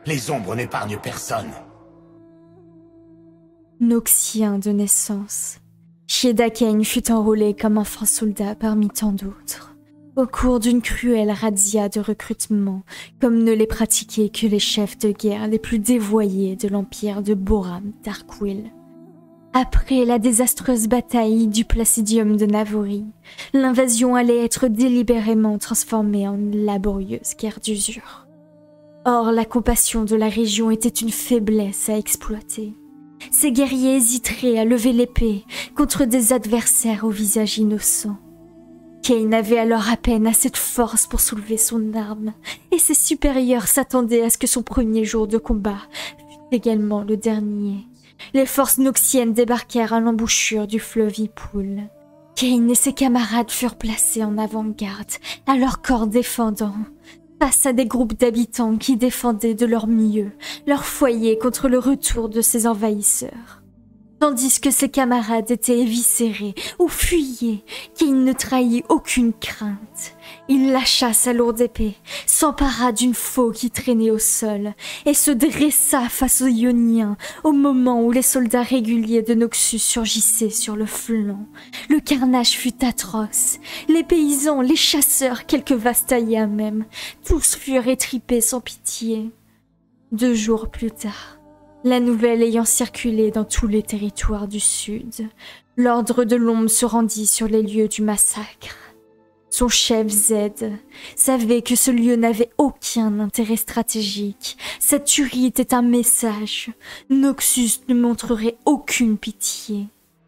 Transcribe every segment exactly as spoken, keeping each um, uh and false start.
Les ombres n'épargnent personne. Noxien de naissance, Shieda Kane fut enrôlé comme enfant soldat parmi tant d'autres, au cours d'une cruelle razzia de recrutement, comme ne les pratiquaient que les chefs de guerre les plus dévoyés de l'empire de Boram Darkwill. Après la désastreuse bataille du Placidium de Navori, l'invasion allait être délibérément transformée en une laborieuse guerre d'usure. Or, la compassion de la région était une faiblesse à exploiter. Ces guerriers hésiteraient à lever l'épée contre des adversaires au visage innocent. Kane avait alors à peine assez de force pour soulever son arme, et ses supérieurs s'attendaient à ce que son premier jour de combat fût également le dernier. Les forces noxiennes débarquèrent à l'embouchure du fleuve Ipoul. Kane et ses camarades furent placés en avant-garde, à leur corps défendant, face à des groupes d'habitants qui défendaient de leur mieux leur foyer contre le retour de ces envahisseurs. Tandis que ses camarades étaient éviscérés ou fuyaient, Kane ne trahit aucune crainte. Il lâcha sa lourde épée, s'empara d'une faux qui traînait au sol et se dressa face aux Ioniens au moment où les soldats réguliers de Noxus surgissaient sur le flanc. Le carnage fut atroce. Les paysans, les chasseurs, quelques Vastaïens même, tous furent étripés sans pitié. Deux jours plus tard, la nouvelle ayant circulé dans tous les territoires du sud, l'ordre de l'ombre se rendit sur les lieux du massacre. Son chef Zed savait que ce lieu n'avait aucun intérêt stratégique. Cette tuerie était un message. Noxus ne montrerait aucune pitié.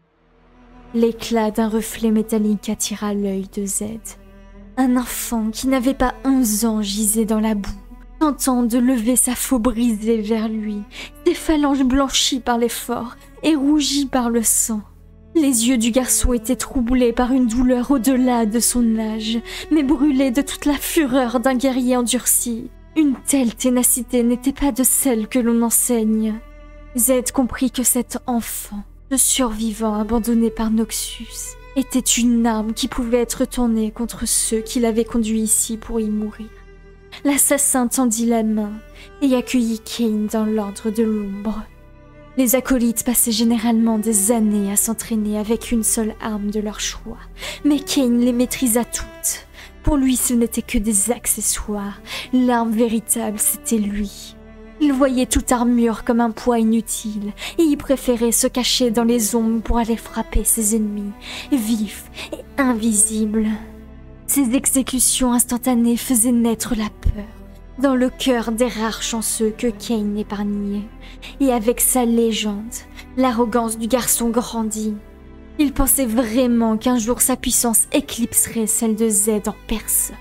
L'éclat d'un reflet métallique attira l'œil de Zed. Un enfant qui n'avait pas onze ans gisait dans la boue, tentant de lever sa faux brisée vers lui, ses phalanges blanchies par l'effort et rougies par le sang. Les yeux du garçon étaient troublés par une douleur au-delà de son âge, mais brûlés de toute la fureur d'un guerrier endurci. Une telle ténacité n'était pas de celle que l'on enseigne. Zed comprit que cet enfant, ce survivant abandonné par Noxus, était une arme qui pouvait être tournée contre ceux qui l'avaient conduit ici pour y mourir. L'assassin tendit la main et accueillit Kane dans l'ordre de l'ombre. Les acolytes passaient généralement des années à s'entraîner avec une seule arme de leur choix, mais Kane les maîtrisa toutes. Pour lui, ce n'était que des accessoires. L'arme véritable, c'était lui. Il voyait toute armure comme un poids inutile, et il préférait se cacher dans les ombres pour aller frapper ses ennemis, vifs et invisibles. Ces exécutions instantanées faisaient naître la peur dans le cœur des rares chanceux que Kane épargnait. Et avec sa légende, l'arrogance du garçon grandit. Il pensait vraiment qu'un jour sa puissance éclipserait celle de Zed en personne.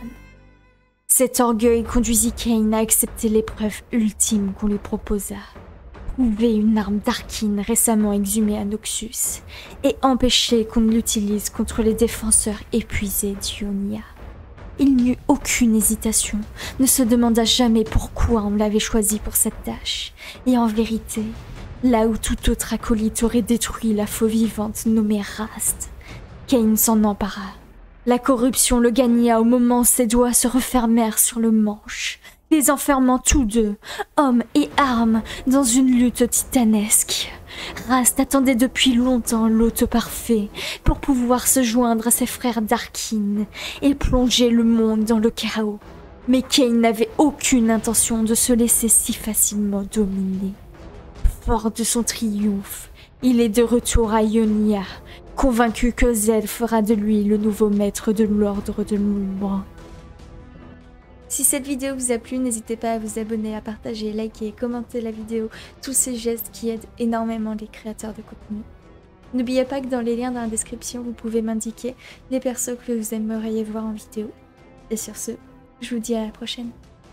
Cet orgueil conduisit Kane à accepter l'épreuve ultime qu'on lui proposa. Trouver une arme d'Arkyn récemment exhumée à Noxus et empêcher qu'on ne l'utilise contre les défenseurs épuisés d'Ionia. Il n'eut aucune hésitation, ne se demanda jamais pourquoi on l'avait choisi pour cette tâche. Et en vérité, là où tout autre acolyte aurait détruit la faux vivante nommée Rast, Kane s'en empara. La corruption le gagna au moment où ses doigts se refermèrent sur le manche, les enfermant tous deux, hommes et armes, dans une lutte titanesque. Rast attendait depuis longtemps l'hôte parfait pour pouvoir se joindre à ses frères d'Arkyn et plonger le monde dans le chaos. Mais Kane n'avait aucune intention de se laisser si facilement dominer. Fort de son triomphe, il est de retour à Ionia, convaincu que Zed fera de lui le nouveau maître de l'ordre de l'ombre. Si cette vidéo vous a plu, n'hésitez pas à vous abonner, à partager, liker, commenter la vidéo, tous ces gestes qui aident énormément les créateurs de contenu. N'oubliez pas que dans les liens dans la description, vous pouvez m'indiquer les persos que vous aimeriez voir en vidéo. Et sur ce, je vous dis à la prochaine.